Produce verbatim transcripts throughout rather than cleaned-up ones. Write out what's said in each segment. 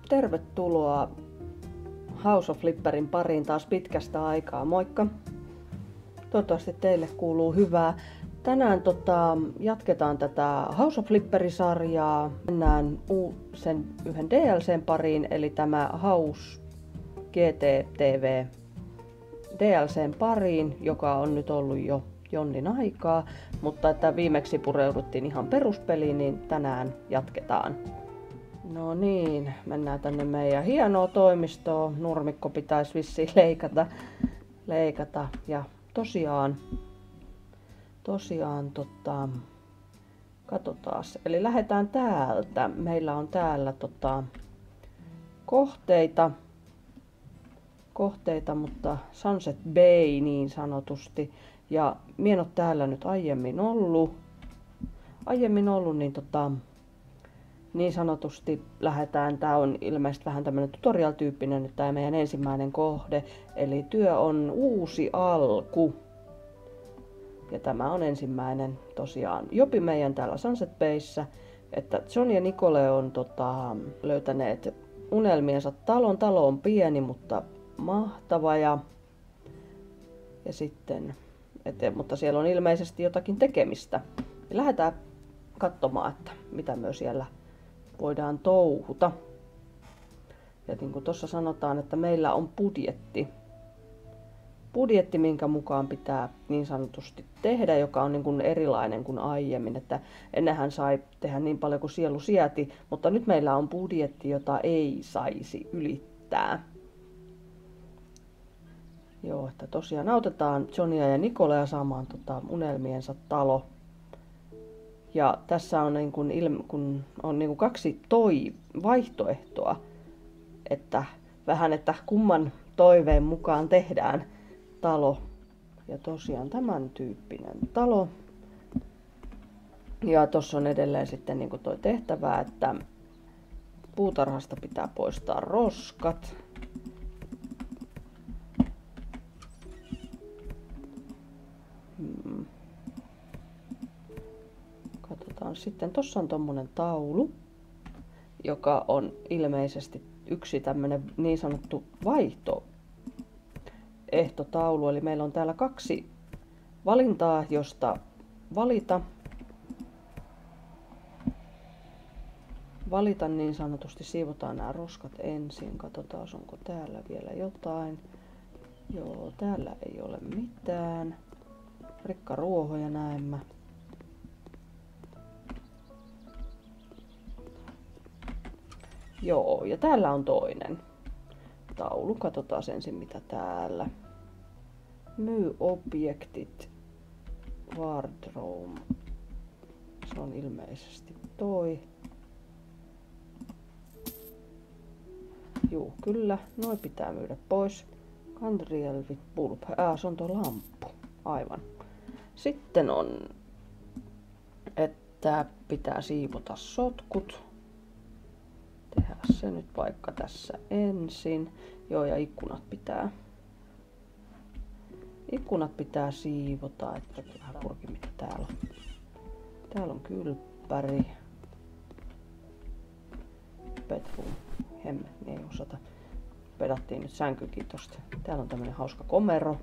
Tervetuloa House of Flipperin pariin taas pitkästä aikaa. Moikka! Toivottavasti teille kuuluu hyvää. Tänään tota, jatketaan tätä House of Flipper-sarjaa. Mennään uu- sen yhden D L C:n pariin, eli tämä House G T T V D L C:n pariin, joka on nyt ollut jo jonnin aikaa, mutta että viimeksi pureuduttiin ihan peruspeliin, niin tänään jatketaan. No niin, mennään tänne meidän hienoa toimistoon. Nurmikko pitäisi vissiin leikata. leikata. Ja tosiaan, tosiaan tota, katsotaas. Eli lähdetään täältä. Meillä on täällä tota, kohteita, kohteita, mutta Sunset Bay niin sanotusti. Ja mie en ole täällä nyt aiemmin ollut. Aiemmin ollut, niin tota, niin sanotusti lähdetään, tää on ilmeisesti vähän tämmönen tutorial-tyyppinen nyt tää meidän ensimmäinen kohde, eli työ on uusi alku. Ja tämä on ensimmäinen tosiaan jopi meidän täällä Sunset Bayssä, että John ja Nicole on tota, löytäneet unelmiensa talon. Talo on pieni, mutta mahtava ja, ja sitten, et, mutta siellä on ilmeisesti jotakin tekemistä. Ja lähdetään katsomaan, että mitä myös siellä voidaan touhuta. Ja niin kuin tuossa sanotaan, että meillä on budjetti. Budjetti, minkä mukaan pitää niin sanotusti tehdä, joka on niin kuin erilainen kuin aiemmin. Että ennenhän sai tehdä niin paljon kuin sielu sieti, mutta nyt meillä on budjetti, jota ei saisi ylittää. Joo, että tosiaan autetaan Johnia ja Nicolea saamaan tota unelmiensa talo. Ja tässä on, niin kuin ilme, kun on niin kuin kaksi toi vaihtoehtoa, että vähän, että kumman toiveen mukaan tehdään talo. Ja tosiaan tämän tyyppinen talo. Ja tuossa on edelleen sitten niin kuin toi tehtävä, että puutarhasta pitää poistaa roskat. Hmm. Katsotaan sitten, tuossa on tommonen taulu, joka on ilmeisesti yksi tämmönen niin sanottu vaihtoehtotaulu. Eli meillä on täällä kaksi valintaa, josta valita. Valita niin sanotusti, siivotaan nämä roskat ensin. Katsotaan, onko täällä vielä jotain. Joo, täällä ei ole mitään. Rikkaruohoja näemmä. Joo, ja täällä on toinen taulu. Katsotaan ensin mitä täällä. Myy objektit. Wardrobe. Se on ilmeisesti toi. Juu, kyllä. Noin pitää myydä pois. Candriel with bulb. Ää, se on tuo lamppu. Aivan. Sitten on, että pitää siivota sotkut. Tehdään se nyt vaikka tässä ensin. Joo, ja ikkunat pitää. Ikkunat pitää siivota, että vähän purki mitä täällä on. Täällä on kylppäri. Bedroom. Hemmet, niin ei osata. Pedattiin nyt sänkykin tosta. Täällä on tämmönen hauska komero.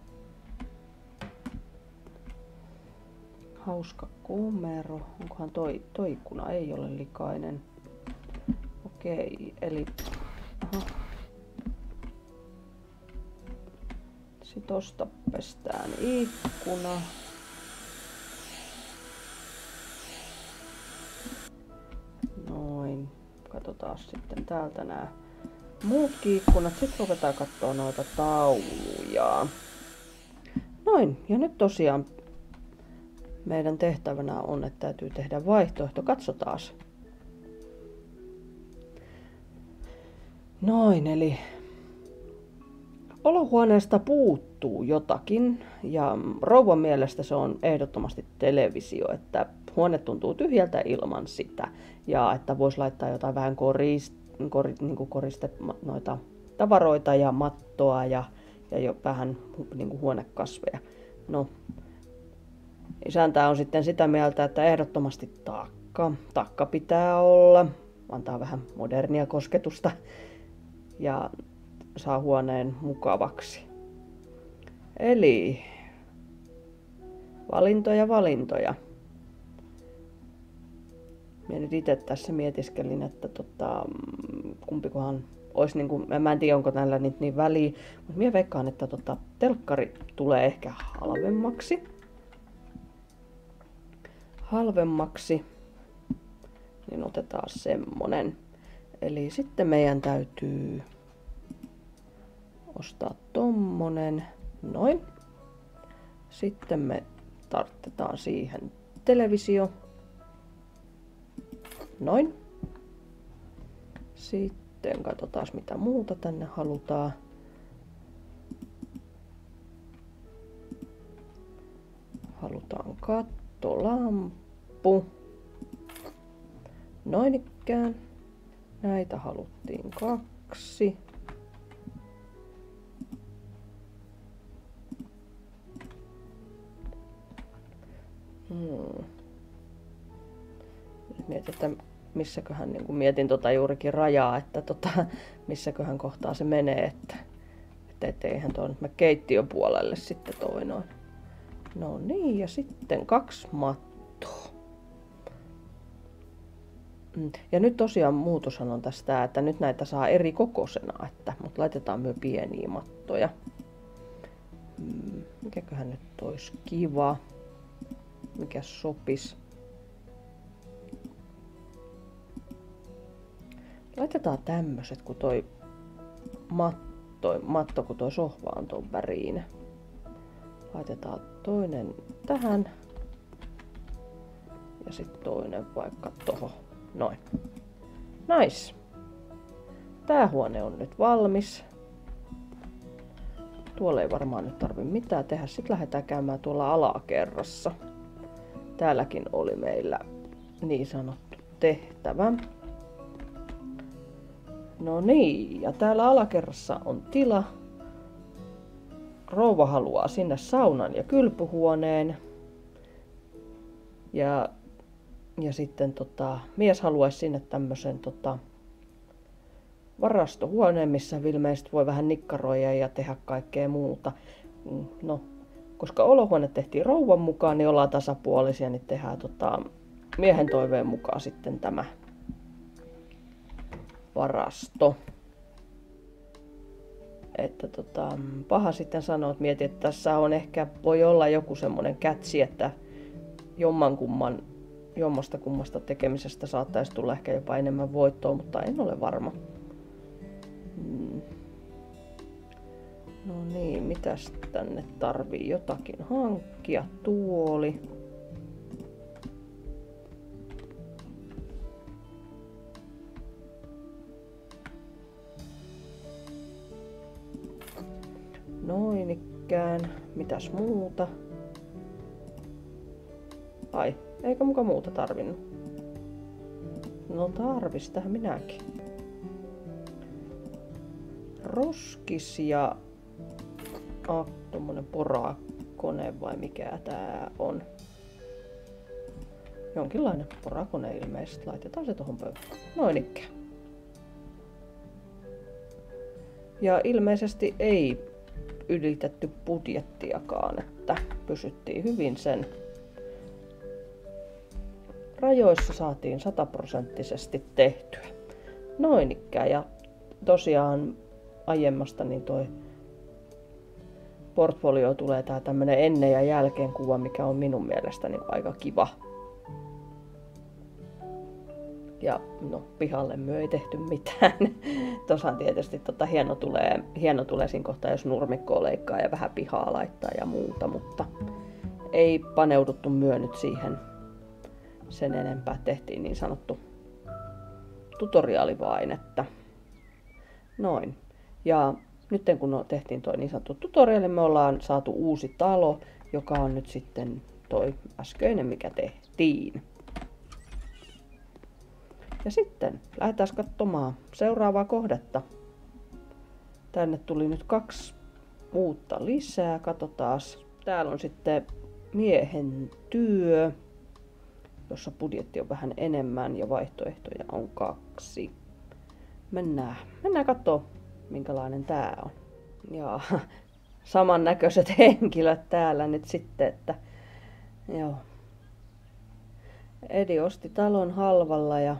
Hauska komero. Onkohan toi, toi ikkuna ei ole likainen. Okei, eli aha. Sitten tosta pestään ikkuna. Noin. Katsotaan sitten täältä nämä muutkin ikkunat. Sitten ruvetaan katsoa noita tauluja. Noin, ja nyt tosiaan meidän tehtävänä on, että täytyy tehdä vaihtoehto. Katsotaas. Noin, eli olohuoneesta puuttuu jotakin ja rouvan mielestä se on ehdottomasti televisio, että huone tuntuu tyhjältä ilman sitä ja että voisi laittaa jotain vähän korist, kor, niin kuin koriste noita tavaroita ja mattoa ja, ja jo vähän niin kuin huonekasveja. No, isäntä on sitten sitä mieltä, että ehdottomasti takka. Takka pitää olla, antaa vähän modernia kosketusta. ja saa huoneen mukavaksi. Eli valintoja, valintoja. Minä nyt itse tässä mietiskelin, että tota, kumpikohan olisi, niin kuin, mä en tiedä onko näillä nyt niin väliä, mutta minä veikkaan, että tota, telkkari tulee ehkä halvemmaksi. Halvemmaksi, niin otetaan semmonen. Eli sitten meidän täytyy ostaa tommonen, noin. Sitten me tarvitaan siihen televisio, noin. Sitten katsotaan mitä muuta tänne halutaan. Halutaan kattolamppu, noin ikään. Näitä haluttiin kaksi. Hmm. Nyt mietin, että missäköhän, niin kuin mietin tota juurikin rajaa, että tota, missäköhän kohtaa se menee, että, että etteihän tuo nyt mä keittiön puolelle sitten toi noin. No niin, ja sitten kaksi mattoa. Ja nyt tosiaan muutoshan on tästä, että nyt näitä saa eri kokoisena, että, mutta laitetaan myös pieniä mattoja. Mikäköhän nyt olisi kiva? Mikä sopis? Laitetaan tämmöset, kun toi matto, matto kun toi sohva on ton väriin. Laitetaan toinen tähän. Ja sitten toinen vaikka tohon. Noin. Nice. Tää huone on nyt valmis. Tuolla ei varmaan nyt tarvi mitään tehdä. Sitten lähdetään käymään tuolla alakerrassa. Täälläkin oli meillä niin sanottu tehtävä. No niin, ja täällä alakerrassa on tila. Rouva haluaa sinne saunan ja kylpyhuoneen. Ja, ja sitten tota, mies haluaisi sinne tämmöisen tota, varastohuoneen, missä ilmeisesti voi vähän nikkaroida ja tehdä kaikkea muuta. No, koska olohuone tehtiin rouvan mukaan, niin ollaan tasapuolisia, niin tehdään tota, miehen toiveen mukaan sitten tämä varasto. Että tota, paha sitten sanoa, että mietin, että tässä on ehkä, voi olla joku semmoinen kätsi, että jommankumman, jommasta kummasta tekemisestä saattaisi tulla ehkä jopa enemmän voittoa, mutta en ole varma. Hmm. No niin, mitäs tänne tarvii jotakin hankkia? Tuoli. Noin ikään. Mitäs muuta? Ai, eikä muka muuta tarvinnut. No tarvis, tähän minäkin. Roskis ja ah, tommonen porakone vai mikä tää on. Jonkinlainen porakone ilmeisesti. Laitetaan se tohon pöydälle. Noin ikään. Ja ilmeisesti ei ylitetty budjettiakaan, että pysyttiin hyvin sen rajoissa, saatiin sataprosenttisesti tehtyä. Noin ikään, ja tosiaan aiemmasta niin toi portfolio tulee tää tämmönen ennen ja jälkeen kuva, mikä on minun mielestäni aika kiva. Ja no, pihalle myö ei tehty mitään. Tosan tietysti tota, hieno, tulee, hieno tulee siinä kohtaa, jos nurmikkoa leikkaa ja vähän pihaa laittaa ja muuta, mutta ei paneuduttu myö nyt siihen sen enempää. Tehtiin niin sanottu tutoriaali vain, että noin. Ja nyt kun tehtiin toi niin sanottu tutoriaali, me ollaan saatu uusi talo, joka on nyt sitten toi äskeinen, mikä tehtiin. Ja sitten lähdetään katsomaan seuraavaa kohdetta. Tänne tuli nyt kaksi uutta lisää. Katsotaan. Täällä on sitten miehen työ, jossa budjetti on vähän enemmän ja vaihtoehtoja on kaksi. Mennään, mennään katsomaan minkälainen tää on. Ja samannäköiset henkilöt täällä nyt sitten, että joo. Edi osti talon halvalla ja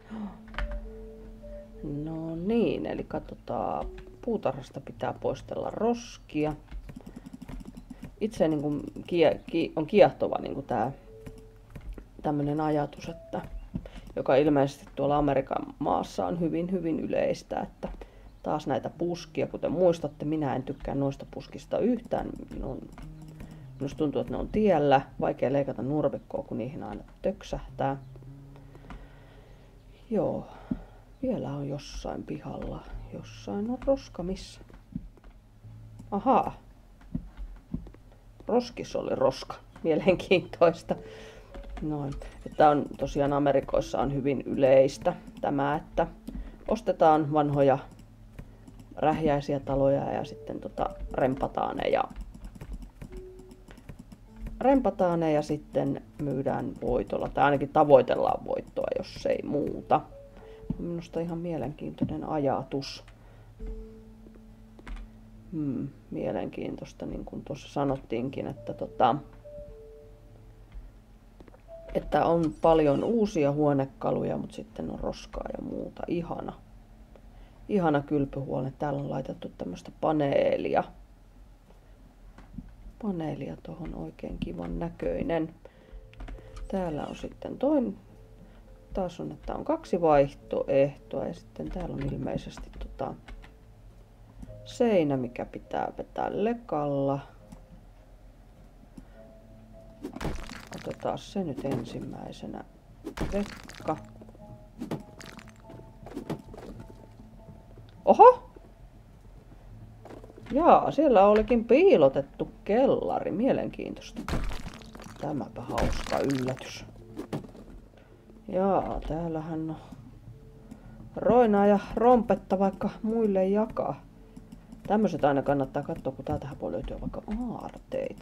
no niin, eli katsotaan, puutarhasta pitää poistella roskia. Itse niin kuin kie, ki, on kiehtova niin kuin tää tämmönen ajatus, että joka ilmeisesti tuolla Amerikan maassa on hyvin hyvin yleistä, että taas näitä puskia, kuten muistatte, minä en tykkää noista puskista yhtään. No, minusta tuntuu, että ne on tiellä, vaikea leikata nurmikkoa, kun niihin aina töksähtää. Joo, vielä on jossain pihalla, jossain on roska missä. Ahaa, roskissa oli roska, mielenkiintoista. Noin. Tämä on tosiaan Amerikoissa on hyvin yleistä tämä, että ostetaan vanhoja rähjäisiä taloja ja sitten tota, rempataan ne ja rempataan ne ja sitten myydään voitolla, tai ainakin tavoitellaan voittoa, jos ei muuta. Minusta ihan mielenkiintoinen ajatus. Hmm, mielenkiintoista, niin kuin tuossa sanottiinkin, että, tota, että on paljon uusia huonekaluja, mutta sitten on roskaa ja muuta. Ihana. Ihana kylpyhuone. Täällä on laitettu tämmöistä paneelia. Paneelia tuohon, oikein kivan näköinen. Täällä on sitten toinen. Taas on, että on kaksi vaihtoehtoa ja sitten täällä on ilmeisesti tota seinä, mikä pitää vetää lekalla. Otetaan se nyt ensimmäisenä. Vekka. Oho! Jaa, siellä olikin piilotettu kellari. Mielenkiintoista. Tämäpä hauska yllätys. Jaa, täällähän on roinaa ja rompetta vaikka muille jakaa. Tämmöiset aina kannattaa katsoa, kun täältähän voi löytyä vaikka aarteita.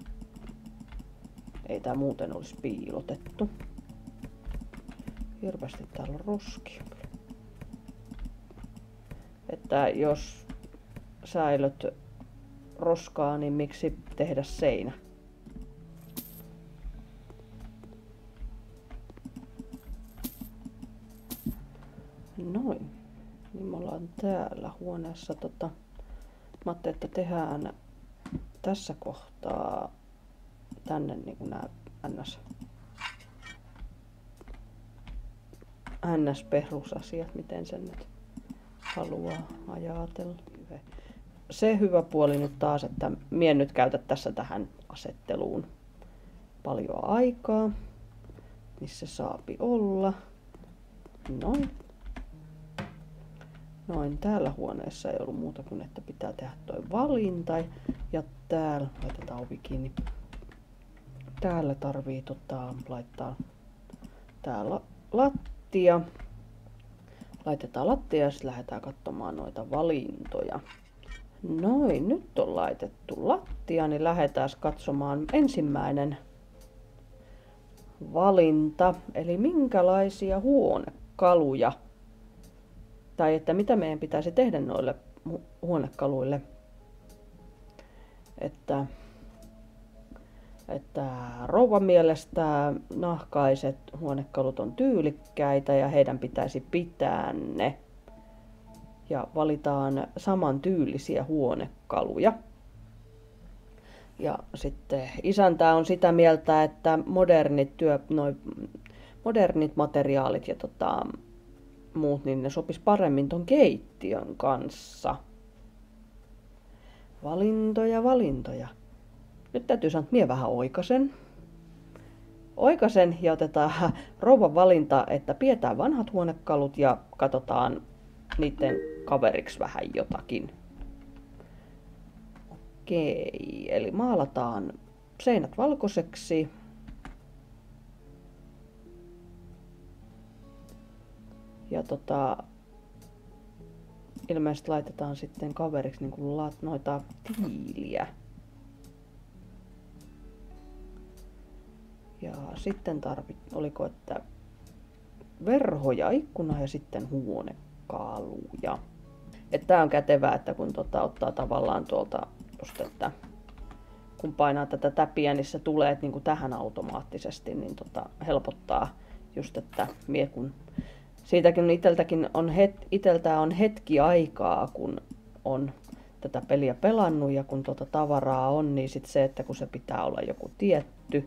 Ei tää muuten olisi piilotettu. Hirveästi täällä on roskia. Että jos säilöt roskaa, niin miksi tehdä seinä? Noin. Niin me ollaan täällä huoneessa. Tota, mä ajattelin, että tehdään tässä kohtaa tänne niin kuin nämä ns. ns-perusasiat, miten sen nyt haluaa ajatella. Se hyvä puoli nyt taas, että mie nyt käytä tässä tähän asetteluun paljon aikaa, missä saapi olla. Noin. Noin, täällä huoneessa ei ollut muuta kuin, että pitää tehdä toi valinta. Ja täällä, laitetaan ovi kiinni. Täällä tarvii tota, laittaa täällä lattia. Laitetaan lattia ja sitten lähdetään katsomaan noita valintoja. Noin, nyt on laitettu lattia, niin lähdetään katsomaan ensimmäinen valinta. Eli minkälaisia huonekaluja, tai että mitä meidän pitäisi tehdä noille huonekaluille. Että, että rouvan mielestä nahkaiset huonekalut on tyylikkäitä ja heidän pitäisi pitää ne. Ja valitaan saman tyylisiä huonekaluja. Ja sitten isäntä on sitä mieltä, että modernit, työ, noi, modernit materiaalit ja tota, muut, niin ne sopis paremmin ton keittiön kanssa. Valintoja, valintoja. Nyt täytyy sanoa, että mie vähän oikasen. Oikasen ja otetaan rouvan valinta, että pidetään vanhat huonekalut ja katsotaan niiden kaveriksi vähän jotakin. Okei, eli maalataan seinät valkoiseksi. Ja tota, ilmeisesti laitetaan sitten kaveriksi niin kuin lat, noita tiiliä. Ja sitten tarvit, oliko, että verhoja, ikkuna ja sitten huonekaluja. Että tää on kätevää, että kun tota, ottaa tavallaan tuolta just, että kun painaa tätä täpiä, niin se tulee niin kuin tähän automaattisesti, niin tota, helpottaa just, että mie kun siitäkin iteltäkin on, het, iteltää on hetki aikaa, kun on tätä peliä pelannut ja kun tuota tavaraa on, niin sit se, että kun se pitää olla joku tietty,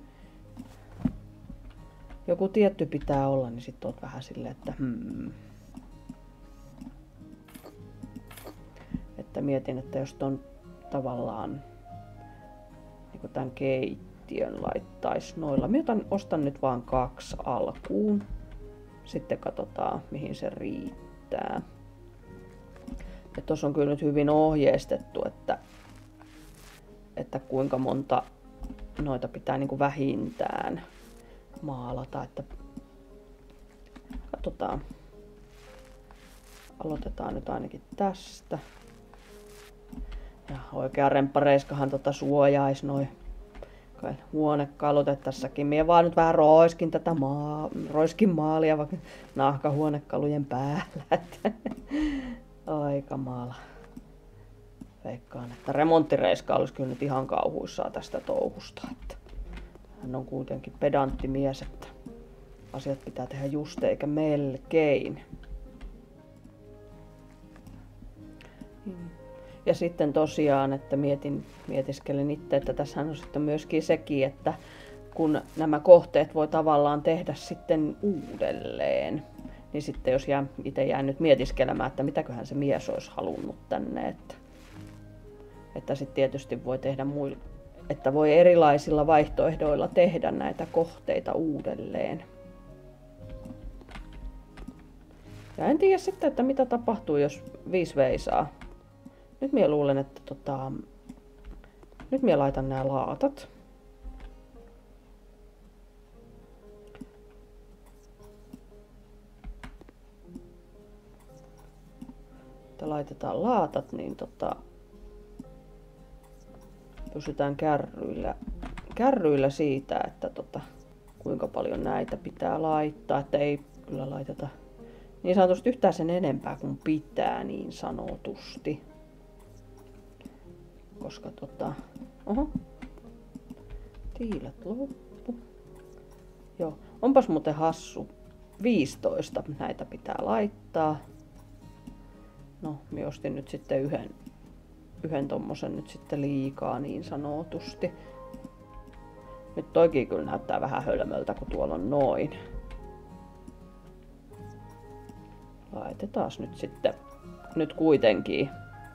joku tietty pitää olla, niin sit oot vähän silleen, että hmm. Että mietin, että jos ton tavallaan niin tämän keittiön laittaisi noilla. Mä otan, ostan nyt vaan kaksi alkuun. Sitten katsotaan, mihin se riittää. Ja tuossa on kyllä nyt hyvin ohjeistettu, että, että kuinka monta noita pitää niin kuin vähintään maalata. Että katsotaan. Aloitetaan nyt ainakin tästä. Ja oikea remppareiskahan tota suojaisi noin huonekalut, että tässäkin mie vaan nyt vähän roiskin tätä maa, roiskin maalia vaikka nahkahuonekalujen päällä. Aika maala. Veikkaan, että remonttireiska olisi kyllä nyt ihan kauhuissaan tästä touhusta. Että hän on kuitenkin pedantti mies, että asiat pitää tehdä just eikä melkein. Ja sitten tosiaan, että mietin, mietiskelen itse, että tässä on sitten myöskin sekin, että kun nämä kohteet voi tavallaan tehdä sitten uudelleen, niin sitten jos jää, itse jää nyt mietiskelemään, että mitäköhän se mies olisi halunnut tänne, että, että sitten tietysti voi tehdä muilla, että voi erilaisilla vaihtoehdoilla tehdä näitä kohteita uudelleen. Ja en tiedä sitten, että mitä tapahtuu, jos viisi veisaa. Nyt minä luulen, että tota, nyt minä laitan nämä laatat. Että laitetaan laatat, niin tota, pysytään kärryillä, kärryillä siitä, että tota, kuinka paljon näitä pitää laittaa, että ei kyllä laiteta niin sanotusti yhtään sen enempää kuin pitää niin sanotusti. Koska tota, oho, tiilet loppu. Joo, onpas muuten hassu. viisitoista näitä pitää laittaa. No, minä ostin nyt sitten yhden, yhden tommosen nyt sitten liikaa niin sanotusti. Nyt toikin kyllä näyttää vähän hölmöltä, kun tuolla on noin. Laitetaan nyt sitten, nyt kuitenkin.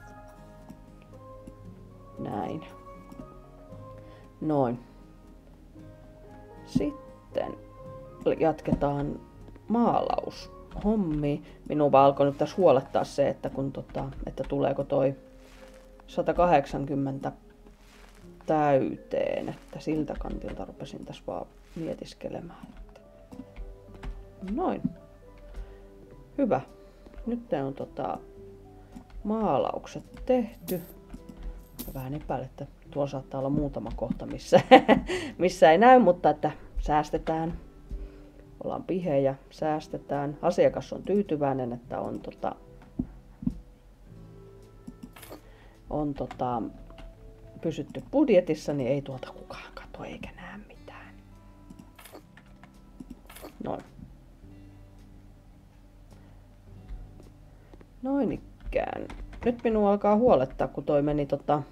Näin. Noin. Sitten jatketaan maalaushommi. Minua vaan alkoi nyt tässä huolettaa se, että, kun tota, että tuleeko toi sata kahdeksankymmentä täyteen. Että siltä kantilta rupesin tässä vaan mietiskelemään. Noin. Hyvä. Nyt on tota, maalaukset tehty. Vähän epäilen, että tuolla saattaa olla muutama kohta, missä, missä ei näy, mutta että säästetään. Ollaan pihejä, säästetään. Asiakas on tyytyväinen, että on, tota, on tota, pysytty budjetissa, niin ei tuolta kukaan katso eikä näe mitään. Noin. Noin ikään. Nyt minua alkaa huolettaa, kun toi meni tota...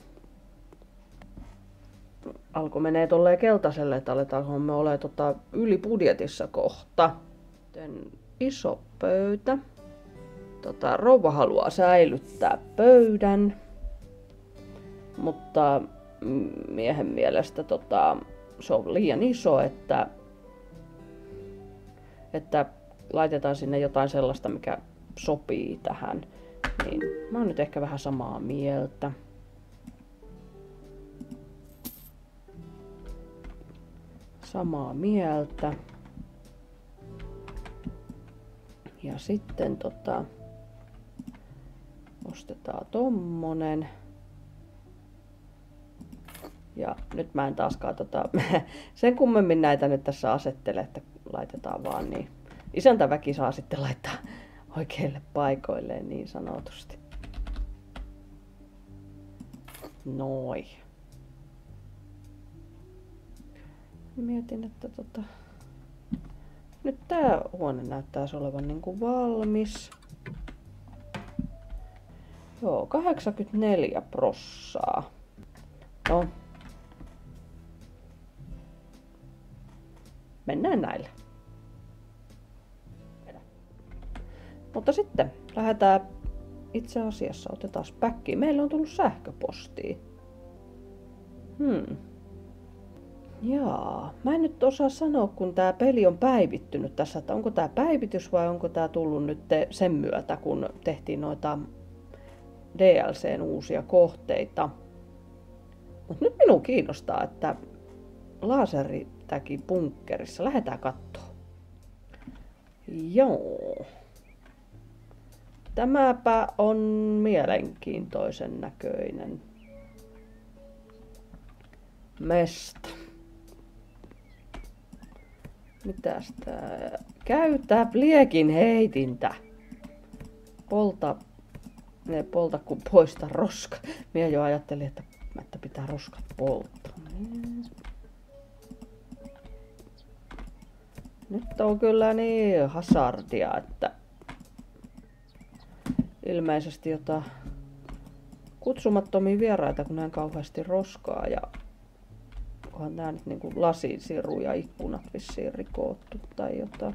Alko menee tolleen keltaiselle, että aletaanko me ole tota yli budjetissa kohta. Sitten iso pöytä. Tota, rouva haluaa säilyttää pöydän. Mutta miehen mielestä tota, se on liian iso, että, että laitetaan sinne jotain sellaista, mikä sopii tähän. Niin mä oon nyt ehkä vähän samaa mieltä. Samaa mieltä. Ja sitten tota, ostetaan tommonen. Ja nyt mä en taaskaan tota, sen kummemmin näitä nyt tässä asettele, että laitetaan vaan niin. Isäntäväki saa sitten laittaa oikeille paikoilleen niin sanotusti. Noin. Mietin, että tota... Nyt tää huone näyttäisi olevan niinku valmis. Joo, kahdeksankymmentäneljä prossaa. No. Mennään näillä. Mutta sitten lähdetään itse asiassa, otetaan päkkiin. Meillä on tullut sähköpostia. Hmm. Jaa, mä en nyt osaa sanoa, kun tää peli on päivittynyt tässä, että onko tää päivitys vai onko tää tullut nyt sen myötä, kun tehtiin noita D L C:n uusia kohteita. Mut nyt minua kiinnostaa, että laaseritäki bunkkerissa. Lähdetään kattoo. Joo. Tämäpä on mielenkiintoisen näköinen mesta. Mitäs tää? Käytä liekin heitintä. Polta. Ne polta kun poista roska. Minä jo ajattelin, että, että pitää roskat polttaa. Nyt on kyllä niin hazardia, että ilmeisesti jotain kutsumattomia vieraita, kun näin kauheasti roskaa ja onhan nää nyt niinku lasisiru ja ikkunat vissiin rikoottu tai jotain.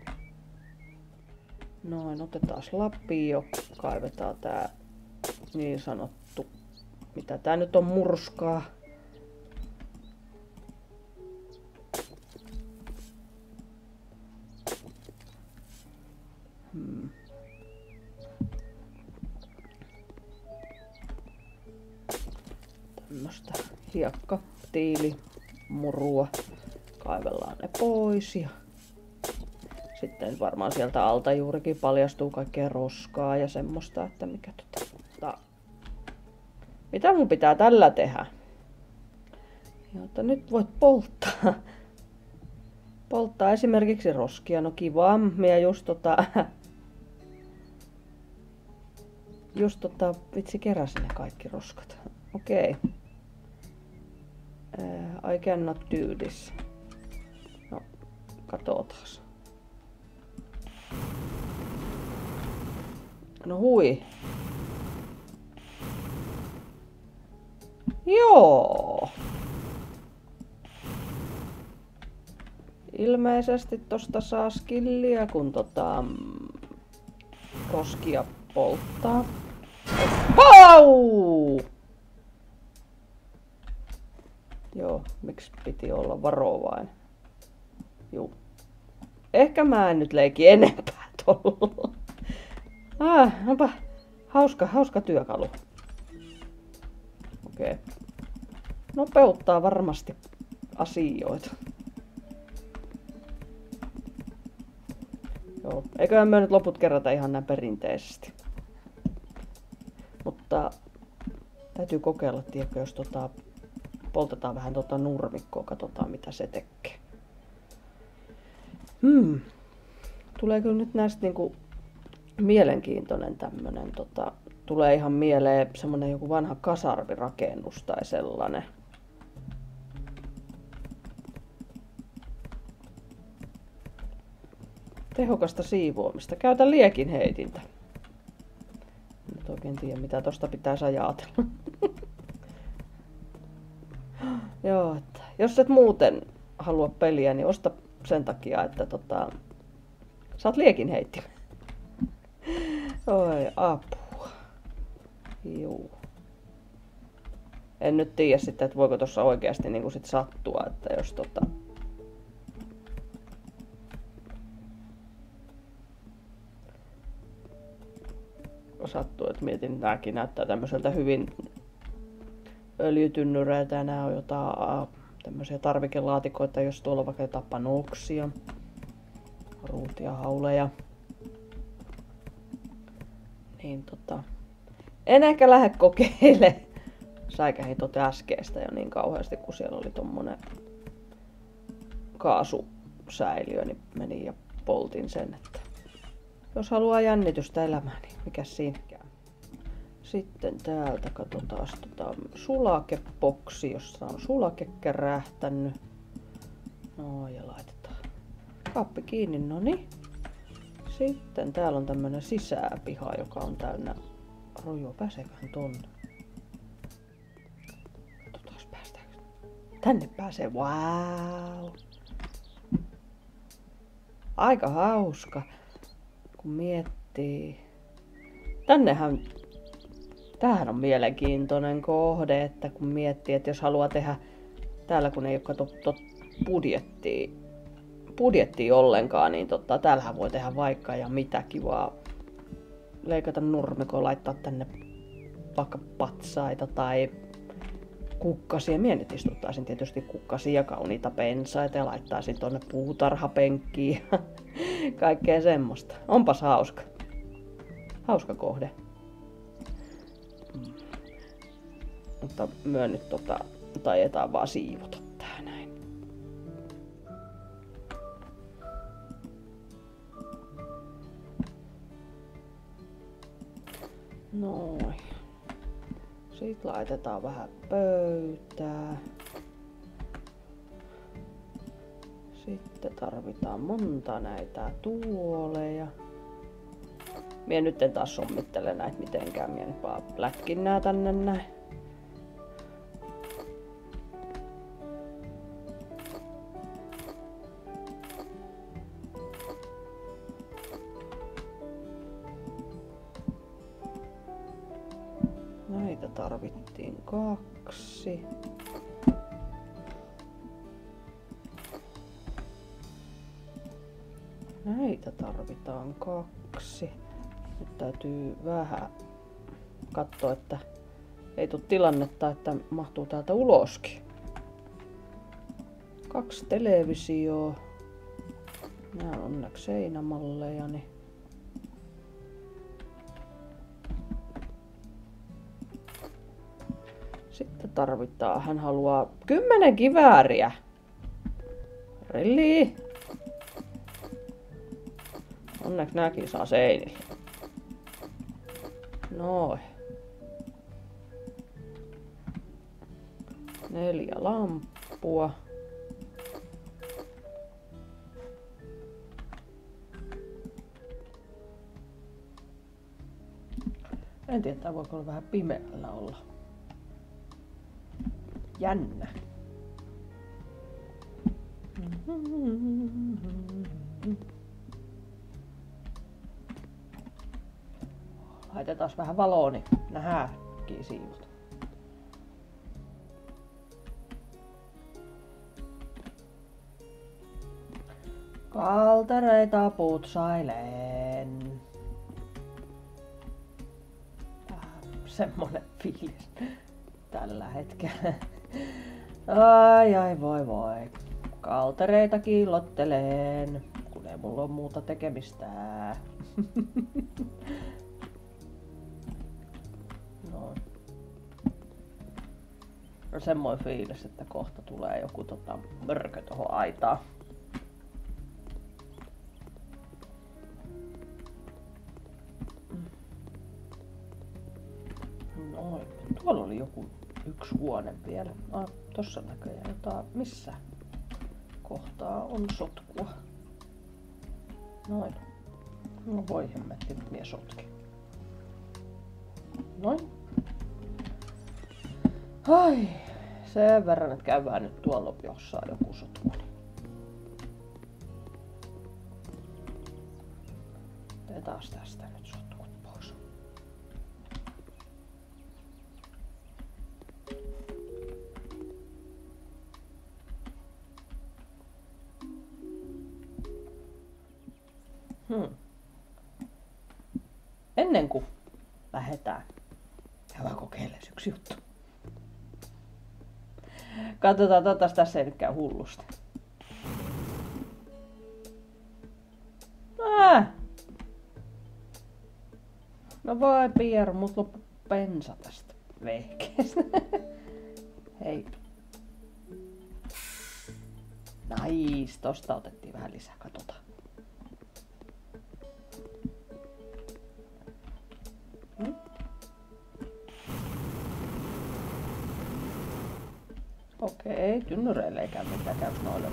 Noin, otetaan lapio, kaivetaan tää niin sanottu, mitä tää nyt on, murskaa. Hmm. Tämmöstä hiekka, tiili, murua. Kaivellaan ne pois ja sitten varmaan sieltä alta juurikin paljastuu kaikkea roskaa ja semmoista, että mikä tota... Mitä mun pitää tällä tehdä? Jota nyt voit polttaa. Polttaa esimerkiksi roskia. No kiva. Minä just tota... Just tota... Vitsi keräsin ne kaikki roskat. Okei. Okay. Uh, I cannot do this. No, katsotaas. No hui. Joo. Ilmeisesti tosta saa skilliä, kun tota roskia polttaa. Vau! Joo, miksi piti olla varovainen? Juu. Ehkä mä en nyt leiki enempää tuolla. Ah, onpa hauska, hauska työkalu. Okei. Okay. Nopeuttaa varmasti asioita. Joo, eiköhän me nyt loput kerätä ihan näin perinteisesti. Mutta täytyy kokeilla, tiedätkö, jos tota, poltetaan vähän tota nurmikkoa, katsotaan mitä se tekee. Hmm. Tuleeko nyt näistä niinku mielenkiintoinen tämmönen, tota, tulee ihan mieleen semmonen joku vanha kasarvirakennus tai sellainen. Tehokasta siivoamista. Käytä liekin heitintä. Nyt oikein tiedä mitä tosta pitäisi ajatella. Joo, että jos et muuten halua peliä, niin osta sen takia, että tota, saat liekin heittimen. Oi apua. Juu. En nyt tiedä sitten, että voiko tossa oikeasti niinku sit sattua, että jos tota... sattuu, että mietin, että nääkin näyttää tämmöiseltä hyvin öljytynnyreiltä ja nää on jotain tämmöisiä tarvikelaatikoita, jos tuolla on vaikka jotain panoksia, ruutia, hauleja. Niin tota, en ehkä lähde kokeilemaan. Säikähin tota äskeistä jo niin kauheasti, kun siellä oli tommonen kaasusäiliö, niin menin ja poltin sen, että jos haluaa jännitystä elämään, niin mikä siinäkään. Sitten täältä katsotaan tota sulakepoksi, jossa on sulake kärähtänyt. No ja laitetaan kaappi kiinni, no niin. Sitten täällä on tämmönen sisäpiha, joka on täynnä rojoa. Pääseeköhän tonne? Katsotaan päästäänkö. Tänne pääsee, wow! Aika hauska, kun miettii. Tännehän, tämähän on mielenkiintoinen kohde, että kun miettii, että jos haluaa tehdä, täällä kun ei ole kato, tot, budjettia, budjettia ollenkaan, niin totta, täällähän voi tehdä vaikka ja mitä kivaa. Leikata nurmikoa, laittaa tänne vaikka patsaita tai kukkasia. Mie nyt istuttaisin tietysti kukkasia ja kauniita pensaita ja laittaisin tuonne puutarhapenkkiin ja kaikkea semmoista. Onpas hauska. Hauska kohde. Mm. Mutta myö nyt tota, taietaan vaan siivota tää näin. Noin. Sitten laitetaan vähän pöytää. Sitten tarvitaan monta näitä tuoleja. Mie nyt en taas sommittele näitä mitenkään, mie nyt vaan lätkin nää tänne näin. Näitä tarvittiin kaksi. Näitä tarvitaan kaksi. Nyt täytyy vähän katsoa, että ei tule tilannetta, että mahtuu täältä uloskin. Kaksi televisioa. Nämä on onneksi seinämalleja. Niin sitten tarvitaan, hän haluaa kymmenen kivääriä. Really? Onneksi nääkin saa seinille. Noin. Neljä lamppua. En tiedä, tää voiko olla vähän pimeällä olla. Jännä. Laitetaan vähän valoa, niin nähdäänkin siivut. Kaltereita putsailen. Semmonen fiilis tällä hetkellä. Ai ai voi voi. Kaltereita kiillottelen, kun ei mulla ole muuta tekemistä. No. No semmoinen fiilis, että kohta tulee joku tota mörkö tohon aitaan. Noin. Tuolla oli joku yksi huone vielä. Ah, tossa näköjään jotain. Missä kohtaa on sotkua? Noin. No voi hemmetti, nyt mie sotki. Noin. Ai, sen verran, että käydään nyt tuolla jossain joku sotku. Otetaan tästä nyt sotkut pois. Hmm. Ennen kuin lähdetään, käydään kokeilemaan yksi juttu. Katsotaan, toivottavasti tässä ei nyt käy hullusti. Ää! No voi Pieru, mut loppu bensa tästä vehkeestä. Hei. Nais, tosta otettiin vähän lisää, katsotaan. Hmm? ei tynnyreille eikä mitään käy noille.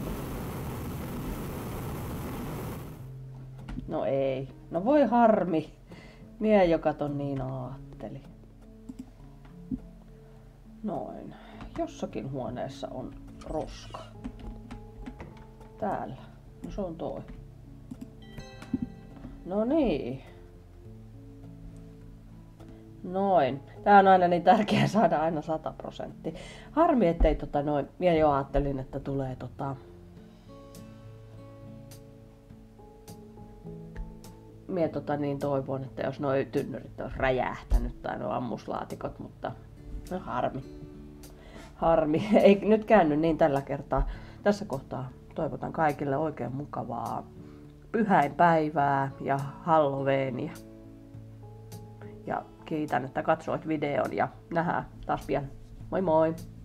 No ei. No voi harmi. Mie joka ton niin aatteli. Noin. Jossakin huoneessa on roska. Täällä. No se on toi. No niin. Noin. Tää on aina niin tärkeää saada aina sata prosenttia. Harmi ettei tota noin. Mie jo ajattelin, että tulee tota... Mie tota niin toivon, että jos noi tynnyrit olisi räjähtänyt tai nuo ammuslaatikot, mutta no harmi. Harmi. Ei nyt käynyt niin tällä kertaa. Tässä kohtaa toivotan kaikille oikein mukavaa pyhäinpäivää ja Halloweenia. Ja kiitän, että katsoit videon ja nähdään taas pian. Moi moi!